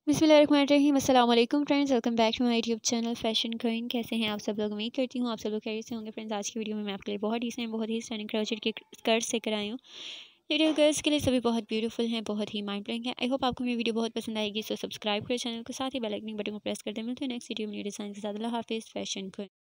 बिस्मिल्लाहिर्रहमानिर्रहीम। अस्सलाम वालेकुम friends, welcome back to my YouTube channel fashion queen. कैसे हैं आप सब लोग? उम्मीद करती हूँ आप सब लोग खैरियत से होंगे। फ्रेंड्स, आज की वीडियो में मैं आपके लिए बहुत ही बहुत ही स्टनिंग क्रोचेट के स्कर्ट से कराई हूँ। लिटिल गर्ल्स के लिए सभी बहुत ब्यूटीफुल हैं, बहुत ही माइंड ब्लोइंग है। आई होप आपको मेरी वीडियो बहुत पसंद आएगी। सो सब्सक्राइब करें चैनल को, साथ ही बेल आइकन बटन को प्रेस कर दें। मिलते हैं नेक्स्ट वीडियो में न्यू डिजाइन के साथ। अल्लाह हाफिज़। Fashion queen.